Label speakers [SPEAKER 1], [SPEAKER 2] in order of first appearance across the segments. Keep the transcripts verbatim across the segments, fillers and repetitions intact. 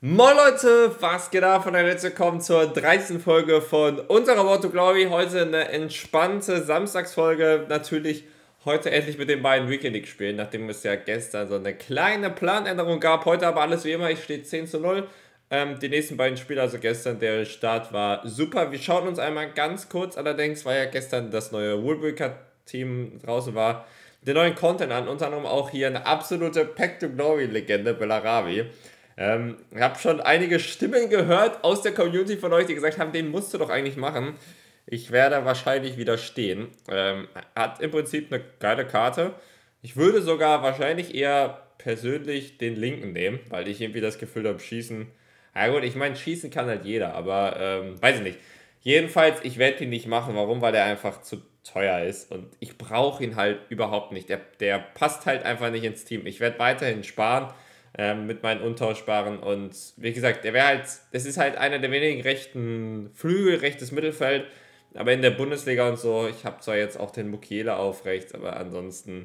[SPEAKER 1] Moin Leute, was geht ab? Und herzlich willkommen zur dreißigsten Folge von unserer Road to Glory. Heute eine entspannte Samstagsfolge. Natürlich heute endlich mit den beiden Weekend League Spielen, nachdem es ja gestern so eine kleine Planänderung gab. Heute aber alles wie immer, ich stehe zehn zu null. Ähm, die nächsten beiden Spiele, also gestern, der Start war super. Wir schauen uns einmal ganz kurz, allerdings, weil ja gestern das neue Rulebreaker Team draußen war, den neuen Content an. Unter anderem auch hier eine absolute Pack to Glory Legende, Bellarabi. Ähm, ich habe schon einige Stimmen gehört aus der Community von euch, die gesagt haben, den musst du doch eigentlich machen. Ich werde wahrscheinlich widerstehen. Ähm, hat im Prinzip eine geile Karte. Ich würde sogar wahrscheinlich eher persönlich den linken nehmen, weil ich irgendwie das Gefühl habe, schießen. Na gut, ich meine, schießen kann halt jeder, aber ähm, weiß ich nicht. Jedenfalls, ich werde ihn nicht machen. Warum? Weil er einfach zu teuer ist und ich brauche ihn halt überhaupt nicht. Der, der passt halt einfach nicht ins Team. Ich werde weiterhin sparen. Ähm, mit meinen Untauschbaren und wie gesagt, der wäre halt, das ist halt einer der wenigen rechten Flügel, rechtes Mittelfeld, aber in der Bundesliga und so, ich habe zwar jetzt auch den Mukiele auf rechts, aber ansonsten,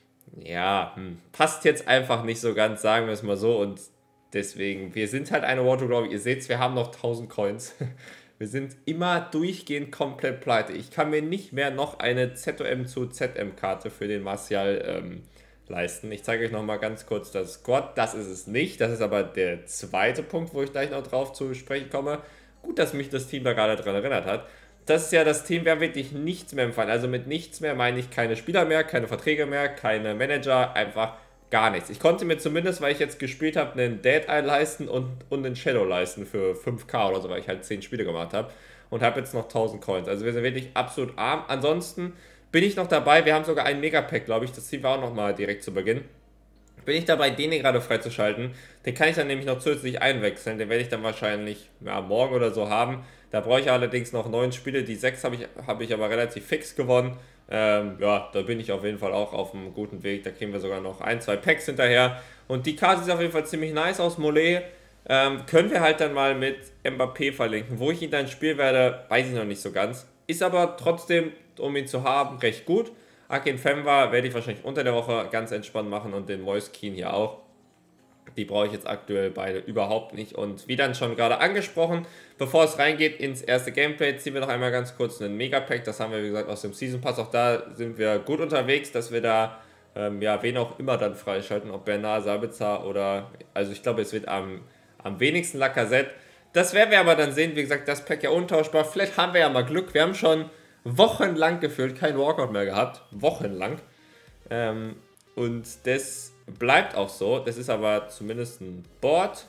[SPEAKER 1] ja, hm, passt jetzt einfach nicht so ganz, sagen wir es mal so und deswegen, wir sind halt eine Road to Glory, ihr seht, wir haben noch tausend Coins, wir sind immer durchgehend komplett pleite, ich kann mir nicht mehr noch eine Z O M zu Z M-Karte für den Martial ähm, leisten. Ich zeige euch nochmal ganz kurz das Squad. Das ist es nicht. Das ist aber der zweite Punkt, wo ich gleich noch drauf zu sprechen komme. Gut, dass mich das Team da gerade dran erinnert hat. Das ist ja das Team, wir haben wirklich nichts mehr empfangen. Also mit nichts mehr meine ich keine Spieler mehr, keine Verträge mehr, keine Manager, einfach gar nichts. Ich konnte mir zumindest, weil ich jetzt gespielt habe, einen Dead-Eye leisten und, und einen Shadow leisten für fünf K oder so, weil ich halt zehn Spiele gemacht habe. Und habe jetzt noch tausend Coins. Also wir sind wirklich absolut arm. Ansonsten bin ich noch dabei, wir haben sogar einen Megapack, glaube ich, das ziehen wir auch nochmal direkt zu Beginn. Bin ich dabei, den hier gerade freizuschalten, den kann ich dann nämlich noch zusätzlich einwechseln, den werde ich dann wahrscheinlich ja, morgen oder so haben. Da brauche ich allerdings noch neun Spiele, die sechs habe ich, hab ich aber relativ fix gewonnen. Ähm, ja, da bin ich auf jeden Fall auch auf einem guten Weg, da kriegen wir sogar noch ein, zwei Packs hinterher. Und die Karte sieht auf jeden Fall ziemlich nice aus, Mollet. Ähm, können wir halt dann mal mit Mbappé verlinken. Wo ich ihn dann spielen werde, weiß ich noch nicht so ganz. Ist aber trotzdem, um ihn zu haben, recht gut. Akinfenwa werde ich wahrscheinlich unter der Woche ganz entspannt machen und den Moiskin hier auch. Die brauche ich jetzt aktuell beide überhaupt nicht. Und wie dann schon gerade angesprochen, bevor es reingeht ins erste Gameplay, ziehen wir noch einmal ganz kurz einen Megapack. Das haben wir, wie gesagt, aus dem Season Pass. Auch da sind wir gut unterwegs, dass wir da, ähm, ja, wen auch immer dann freischalten. Ob Bernard, Sabitzer oder, also ich glaube, es wird am, am wenigsten Lacazette. Das werden wir aber dann sehen. Wie gesagt, das Pack ja untauschbar. Vielleicht haben wir ja mal Glück. Wir haben schon wochenlang gefühlt kein Walkout mehr gehabt. Wochenlang. Ähm, und das bleibt auch so. Das ist aber zumindest ein Board.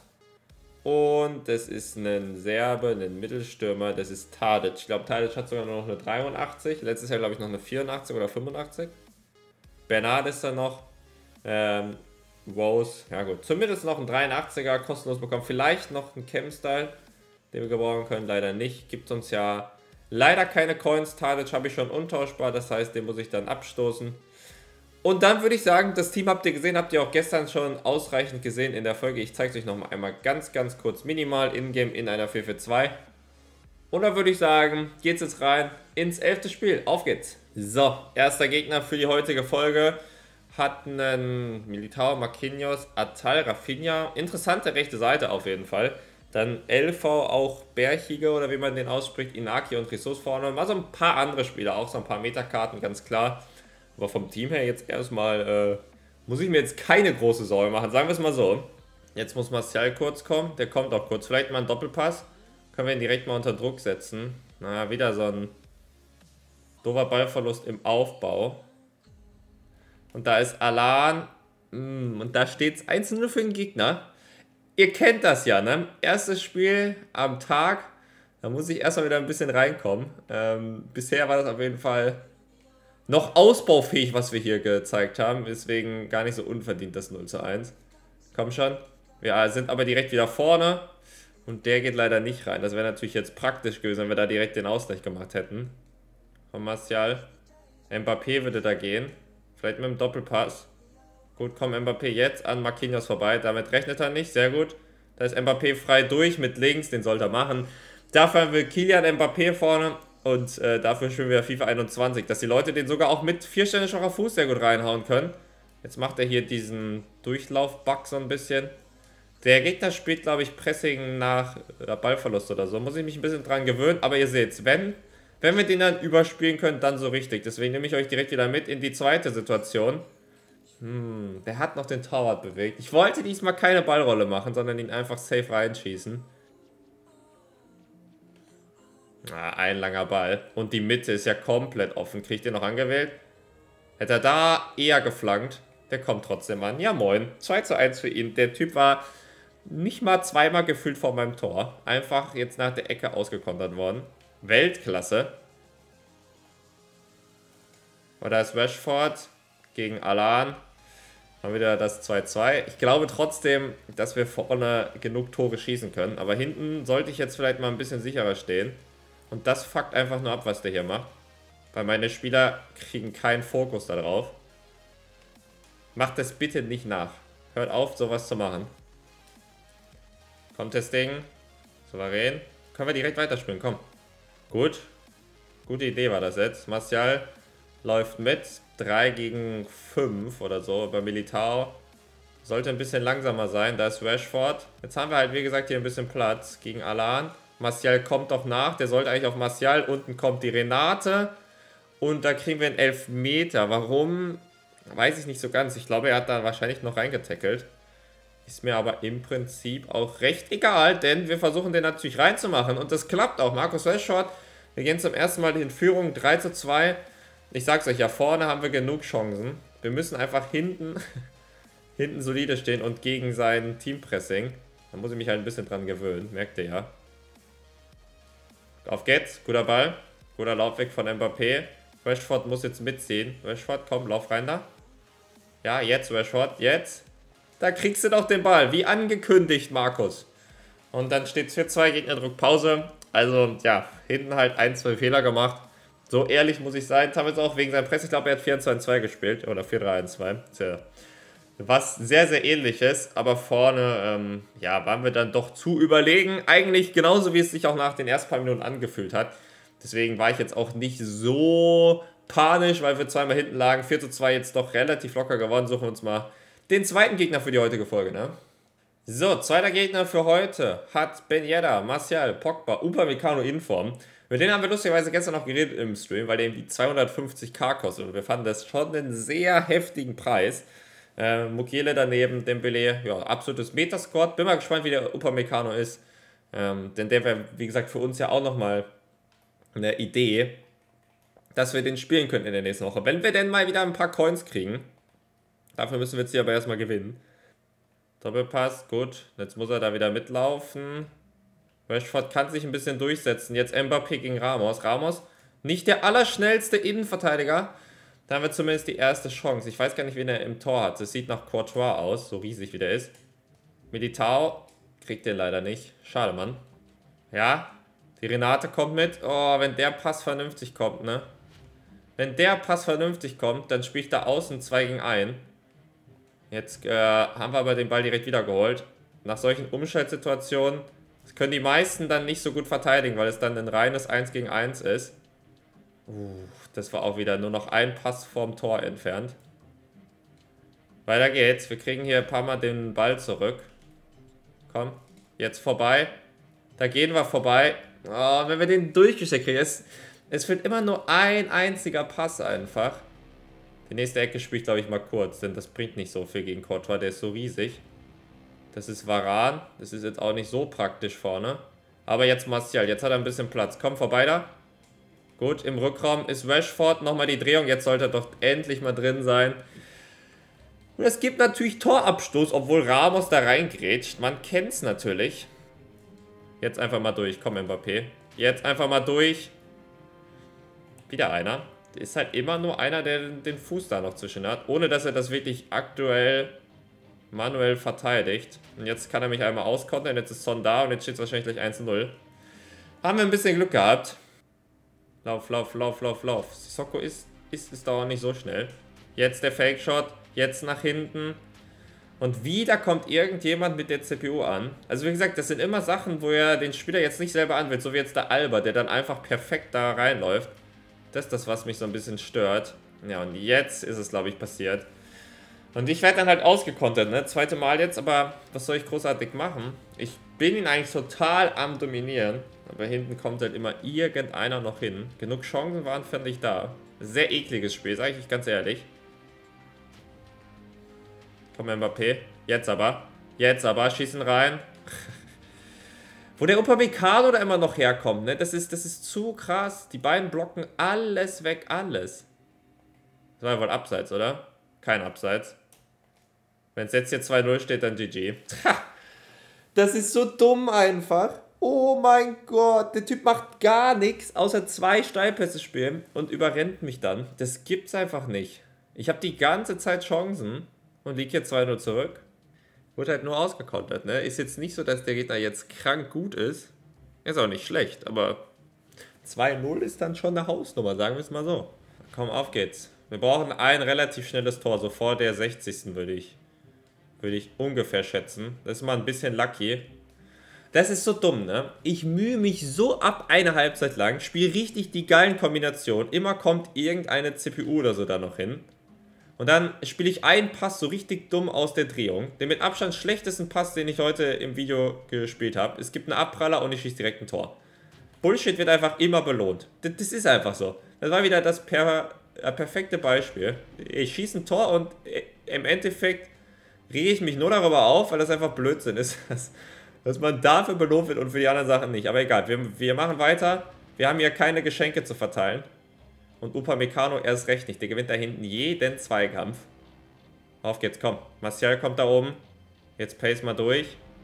[SPEAKER 1] Und das ist ein Serbe, ein Mittelstürmer. Das ist Tadic. Ich glaube, Tadic hat sogar noch eine dreiundachtzig. Letztes Jahr, glaube ich, noch eine vierundachtzig oder fünfundachtzig. Bernard ist da noch. Ähm, Rose, ja gut. Zumindest noch ein dreiundachtziger kostenlos bekommen. Vielleicht noch ein Chem-Style, den wir gebrauchen können. Leider nicht. Gibt uns ja leider keine Coins. Tadic habe ich schon untauschbar. Das heißt, den muss ich dann abstoßen. Und dann würde ich sagen, das Team habt ihr gesehen. Habt ihr auch gestern schon ausreichend gesehen in der Folge. Ich zeige es euch noch mal einmal ganz, ganz kurz minimal in-game in einer vier vier zwei. Und dann würde ich sagen, geht's jetzt rein ins elfte Spiel. Auf geht's. So, erster Gegner für die heutige Folge. Hat einen Militao, Marquinhos, Atal, Rafinha. Interessante rechte Seite auf jeden Fall. Dann L V, auch Berchige oder wie man den ausspricht, Inaki und Ressource vorne. Mal so ein paar andere Spieler, auch so ein paar Metakarten, ganz klar. Aber vom Team her jetzt erstmal, äh, muss ich mir jetzt keine große Sorge machen, sagen wir es mal so. Jetzt muss Martial kurz kommen, der kommt auch kurz. Vielleicht mal ein Doppelpass, können wir ihn direkt mal unter Druck setzen. Na, wieder so ein doofer Ballverlust im Aufbau. Und da ist Alan. Und da steht es eins zu null für den Gegner. Ihr kennt das ja, ne? Erstes Spiel am Tag. Da muss ich erstmal wieder ein bisschen reinkommen. Ähm, bisher war das auf jeden Fall noch ausbaufähig, was wir hier gezeigt haben. Deswegen gar nicht so unverdient das null zu eins. Komm schon. Wir sind aber direkt wieder vorne. Und der geht leider nicht rein. Das wäre natürlich jetzt praktisch gewesen, wenn wir da direkt den Ausgleich gemacht hätten. Von Martial. Mbappé würde da gehen. Vielleicht mit dem Doppelpass. Gut, kommt Mbappé jetzt an Marquinhos vorbei. Damit rechnet er nicht. Sehr gut. Da ist Mbappé frei durch mit links. Den sollte er machen. Dafür haben wir Kylian Mbappé vorne. Und äh, dafür spielen wir FIFA einundzwanzig. Dass die Leute den sogar auch mit vierständiger Fuß sehr gut reinhauen können. Jetzt macht er hier diesen Durchlauf-Bug so ein bisschen. Der Gegner spielt, glaube ich, Pressing nach äh, Ballverlust oder so. Muss ich mich ein bisschen dran gewöhnen. Aber ihr seht's, wenn, wenn wir den dann überspielen können, dann so richtig. Deswegen nehme ich euch direkt wieder mit in die zweite Situation. Hm, der hat noch den Torwart bewegt. Ich wollte diesmal keine Ballrolle machen, sondern ihn einfach safe reinschießen. Ah, ein langer Ball. Und die Mitte ist ja komplett offen. Kriegt ihr noch angewählt? Hätte er da eher geflankt. Der kommt trotzdem an. Ja, moin. zwei zu eins für ihn. Der Typ war nicht mal zweimal gefühlt vor meinem Tor. Einfach jetzt nach der Ecke ausgekontert worden. Weltklasse. Und da ist Rashford gegen Alan. Haben wieder das zwei zwei. Ich glaube trotzdem, dass wir vorne genug Tore schießen können. Aber hinten sollte ich jetzt vielleicht mal ein bisschen sicherer stehen. Und das fuckt einfach nur ab, was der hier macht. Weil meine Spieler kriegen keinen Fokus darauf. Macht das bitte nicht nach. Hört auf, sowas zu machen. Kommt das Ding. Souverän. Können wir direkt weiterspielen, komm. Gut. Gute Idee war das jetzt. Martial läuft mit. drei gegen fünf oder so bei Militao. Sollte ein bisschen langsamer sein. Da ist Rashford. Jetzt haben wir halt, wie gesagt, hier ein bisschen Platz gegen Alan. Martial kommt doch nach. Der sollte eigentlich auf Martial. Unten kommt die Renate. Und da kriegen wir einen Elfmeter. Warum? Weiß ich nicht so ganz. Ich glaube, er hat da wahrscheinlich noch reingetackelt. Ist mir aber im Prinzip auch recht egal, denn wir versuchen den natürlich reinzumachen. Und das klappt auch. Marcus Rashford, wir gehen zum ersten Mal in Führung, drei zu zwei. Ich sag's euch, ja, vorne haben wir genug Chancen. Wir müssen einfach hinten, hinten solide stehen und gegen sein Teampressing. Da muss ich mich halt ein bisschen dran gewöhnen, merkt ihr ja. Auf geht's, guter Ball. Guter Laufweg von Mbappé. Rashford muss jetzt mitziehen. Rashford, komm, lauf rein da. Ja, jetzt Rashford, jetzt. Da kriegst du doch den Ball, wie angekündigt, Markus. Und dann steht es vier zwei, Gegnerdruck, Pause. Also, ja, hinten halt ein, zwei Fehler gemacht. So ehrlich muss ich sein. Teilweise auch wegen seinem Press. Ich glaube, er hat vier zwei zwei gespielt. Oder vier drei eins zwei. Tja. Was sehr, sehr ähnliches. Aber vorne, ähm, ja, waren wir dann doch zu überlegen. Eigentlich genauso, wie es sich auch nach den ersten paar Minuten angefühlt hat. Deswegen war ich jetzt auch nicht so panisch, weil wir zweimal hinten lagen. vier zu zwei jetzt doch relativ locker geworden. Suchen wir uns mal den zweiten Gegner für die heutige Folge, ne? So, zweiter Gegner für heute hat Ben Yedder, Martial, Pogba, Upamecano in Form. Mit denen haben wir lustigerweise gestern noch geredet im Stream, weil der irgendwie zweihundertfünfzigtausend kostet. Und wir fanden das schon einen sehr heftigen Preis. Äh, Mukiele daneben, Dembele, ja, absolutes Metasquad. Bin mal gespannt, wie der Upamecano ist. Ähm, denn der wäre, wie gesagt, für uns ja auch nochmal eine Idee, dass wir den spielen könnten in der nächsten Woche. Wenn wir denn mal wieder ein paar Coins kriegen. Dafür müssen wir jetzt hier aber erstmal gewinnen. Doppelpass, gut. Jetzt muss er da wieder mitlaufen. Rashford kann sich ein bisschen durchsetzen. Jetzt Mbappé gegen Ramos. Ramos, nicht der allerschnellste Innenverteidiger. Da haben wir zumindest die erste Chance. Ich weiß gar nicht, wen er im Tor hat. Das sieht nach Courtois aus, so riesig wie der ist. Militao kriegt den leider nicht. Schade, Mann. Ja, die Renate kommt mit. Oh, wenn der Pass vernünftig kommt, ne? Wenn der Pass vernünftig kommt, dann spielt da außen zwei gegen eins. Jetzt äh, haben wir aber den Ball direkt wieder geholt. Nach solchen Umschaltsituationen können die meisten dann nicht so gut verteidigen, weil es dann ein reines eins gegen eins ist. Uh, das war auch wieder nur noch ein Pass vorm Tor entfernt. Weiter geht's. Wir kriegen hier ein paar Mal den Ball zurück. Komm, jetzt vorbei. Da gehen wir vorbei. Oh, wenn wir den durchgesteckt kriegen. Es, es fehlt immer nur ein einziger Pass einfach. Die nächste Ecke spiele ich, glaube ich, mal kurz, denn das bringt nicht so viel gegen Courtois, der ist so riesig. Das ist Varane, das ist jetzt auch nicht so praktisch vorne. Aber jetzt Martial, jetzt hat er ein bisschen Platz. Komm, vorbei da. Gut, im Rückraum ist Rashford, nochmal die Drehung, jetzt sollte er doch endlich mal drin sein. Und es gibt natürlich Torabstoß, obwohl Ramos da reingrätscht. Man kennt es natürlich. Jetzt einfach mal durch, komm Mbappé. Jetzt einfach mal durch. Wieder einer. Ist halt immer nur einer, der den Fuß da noch zwischen hat, ohne dass er das wirklich aktuell manuell verteidigt. Und jetzt kann er mich einmal auskontern, jetzt ist Son da und jetzt steht es wahrscheinlich gleich eins zu null. Haben wir ein bisschen Glück gehabt. Lauf, lauf, lauf, lauf, lauf. Sissoko ist, ist, ist dauernd nicht so schnell. Jetzt der Fake-Shot, jetzt nach hinten. Und wieder kommt irgendjemand mit der C P U an. Also wie gesagt, das sind immer Sachen, wo er den Spieler jetzt nicht selber anwählt, so wie jetzt der Alba, der dann einfach perfekt da reinläuft. Das ist das, was mich so ein bisschen stört. Ja, und jetzt ist es, glaube ich, passiert. Und ich werde dann halt ausgekontert, ne? Zweite Mal jetzt, aber was soll ich großartig machen? Ich bin ihn eigentlich total am Dominieren. Aber hinten kommt halt immer irgendeiner noch hin. Genug Chancen waren, fand ich da. Sehr ekliges Spiel, sage ich ganz ehrlich. Komm, Mbappé. Jetzt aber. Jetzt aber. Schießen rein. Wo der Upamecano da immer noch herkommt, ne? Das ist, das ist zu krass. Die beiden blocken alles weg, alles. Das war ja wohl Abseits, oder? Kein Abseits. Wenn es jetzt hier zwei null steht, dann G G. Das ist so dumm einfach. Oh mein Gott, der Typ macht gar nichts, außer zwei Steilpässe spielen und überrennt mich dann. Das gibt's einfach nicht. Ich habe die ganze Zeit Chancen und liege hier zwei null zurück. Wurde halt nur ausgekontert, ne? Ist jetzt nicht so, dass der Gegner jetzt krank gut ist. Ist auch nicht schlecht, aber zwei null ist dann schon eine Hausnummer, sagen wir es mal so. Komm, auf geht's. Wir brauchen ein relativ schnelles Tor, so vor der sechzigsten würde ich, würde ich ungefähr schätzen. Das ist mal ein bisschen lucky. Das ist so dumm, ne? Ich mühe mich so ab eine Halbzeit lang, spiele richtig die geilen Kombinationen. Immer kommt irgendeine C P U oder so da noch hin. Und dann spiele ich einen Pass so richtig dumm aus der Drehung. Den mit Abstand schlechtesten Pass, den ich heute im Video gespielt habe. Es gibt einen Abpraller und ich schieße direkt ein Tor. Bullshit wird einfach immer belohnt. Das, das ist einfach so. Das war wieder das per, äh, perfekte Beispiel. Ich schieße ein Tor und äh, im Endeffekt rege ich mich nur darüber auf, weil das einfach Blödsinn ist. Das, dass man dafür belohnt wird und für die anderen Sachen nicht. Aber egal, wir, wir machen weiter. Wir haben hier keine Geschenke zu verteilen. Und Upamecano erst recht nicht. Der gewinnt da hinten jeden Zweikampf. Auf geht's, komm. Martial kommt da oben. Jetzt pace mal durch.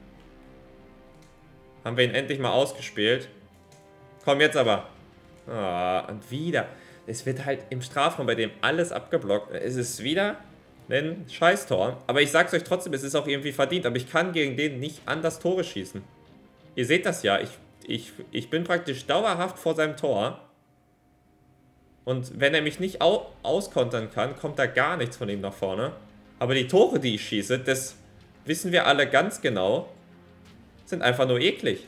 [SPEAKER 1] Haben wir ihn endlich mal ausgespielt. Komm, jetzt aber. Ah, und wieder. Es wird halt im Strafraum bei dem alles abgeblockt. Es ist wieder ein Scheißtor. Aber ich sag's euch trotzdem, es ist auch irgendwie verdient. Aber ich kann gegen den nicht anders Tore schießen. Ihr seht das ja. Ich, ich, ich bin praktisch dauerhaft vor seinem Tor. Und wenn er mich nicht au auskontern kann, kommt da gar nichts von ihm nach vorne. Aber die Tore, die ich schieße, das wissen wir alle ganz genau, sind einfach nur eklig.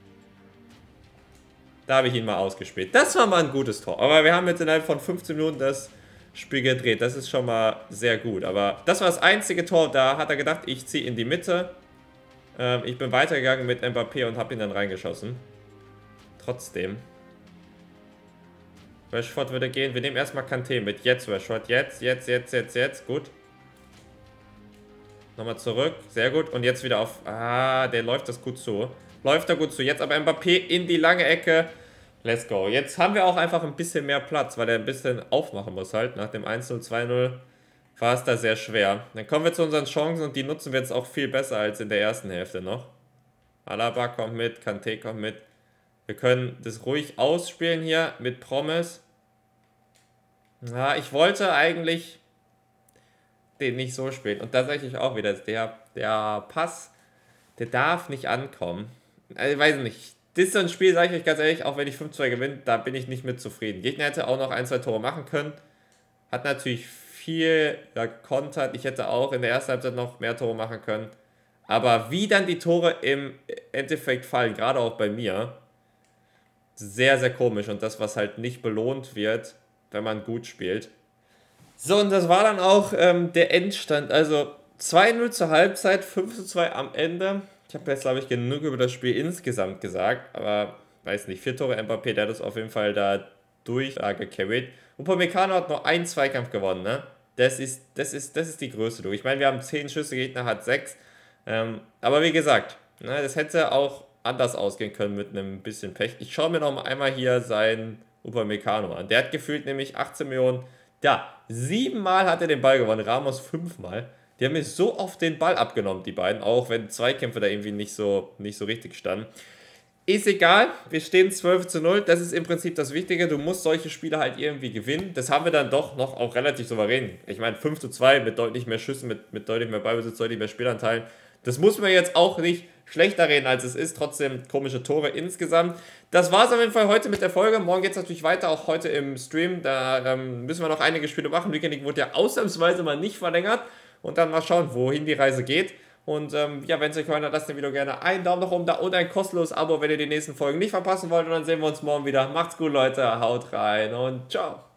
[SPEAKER 1] Da habe ich ihn mal ausgespielt. Das war mal ein gutes Tor. Aber wir haben jetzt innerhalb von fünfzehn Minuten das Spiel gedreht. Das ist schon mal sehr gut. Aber das war das einzige Tor. Da hat er gedacht, ich ziehe in die Mitte. Ähm, ich bin weitergegangen mit Mbappé und habe ihn dann reingeschossen. Trotzdem. Rashford würde gehen. Wir nehmen erstmal Kanté mit. Jetzt Rashford. Jetzt, jetzt, jetzt, jetzt, jetzt. Gut. Nochmal zurück. Sehr gut. Und jetzt wieder auf... Ah, der läuft das gut zu. Läuft da gut zu. Jetzt aber Mbappé in die lange Ecke. Let's go. Jetzt haben wir auch einfach ein bisschen mehr Platz, weil er ein bisschen aufmachen muss halt. Nach dem eins null, zwei null war es da sehr schwer. Dann kommen wir zu unseren Chancen und die nutzen wir jetzt auch viel besser als in der ersten Hälfte noch. Alaba kommt mit. Kanté kommt mit. Wir können das ruhig ausspielen hier mit Promise. Ja, ich wollte eigentlich den nicht so spielen. Und da sage ich auch wieder, der, der Pass, der darf nicht ankommen. Also, ich weiß nicht. Das ist so ein Spiel, sage ich euch ganz ehrlich, auch wenn ich fünf zwei gewinne, da bin ich nicht mit zufrieden. Gegner hätte auch noch ein, zwei Tore machen können. Hat natürlich viel ja, gekontert. Ich hätte auch in der ersten Halbzeit noch mehr Tore machen können. Aber wie dann die Tore im Endeffekt fallen, gerade auch bei mir, sehr, sehr komisch. Und das, was halt nicht belohnt wird, wenn man gut spielt. So, und das war dann auch ähm, der Endstand. Also zwei null zur Halbzeit, fünf zu zwei am Ende. Ich habe jetzt, glaube ich, genug über das Spiel insgesamt gesagt. Aber, weiß nicht, vier Tore Mbappé, der hat das auf jeden Fall da durch äh, gecarried. Upamecano hat nur einen Zweikampf gewonnen, ne? Das ist, das ist, das ist die Größe, du. Ich meine, wir haben zehn Schüsse, Gegner hat sechs. Ähm, aber wie gesagt, ne, das hätte auch anders ausgehen können mit einem bisschen Pech. Ich schaue mir noch einmal hier seinen Upamecano an. Der hat gefühlt nämlich achtzehn Millionen. Ja, siebenmal hat er den Ball gewonnen, Ramos fünfmal. Die haben mir so oft den Ball abgenommen, die beiden, auch wenn Zweikämpfe da irgendwie nicht so, nicht so richtig standen. Ist egal, wir stehen zwölf zu null, das ist im Prinzip das Wichtige, du musst solche Spiele halt irgendwie gewinnen. Das haben wir dann doch noch auch relativ souverän. Ich meine, fünf zu zwei mit deutlich mehr Schüssen, mit, mit deutlich mehr Ballbesitz, deutlich mehr Spielanteilen. Das muss man jetzt auch nicht schlechter reden, als es ist. Trotzdem komische Tore insgesamt. Das war es auf jeden Fall heute mit der Folge. Morgen geht es natürlich weiter, auch heute im Stream. Da ähm, müssen wir noch einige Spiele machen. Weekend League wurde ja ausnahmsweise mal nicht verlängert. Und dann mal schauen, wohin die Reise geht. Und ähm, ja, wenn es euch gefallen hat, lasst dem Video gerne einen Daumen nach oben da und ein kostenloses Abo, wenn ihr die nächsten Folgen nicht verpassen wollt. Und dann sehen wir uns morgen wieder. Macht's gut, Leute. Haut rein und ciao.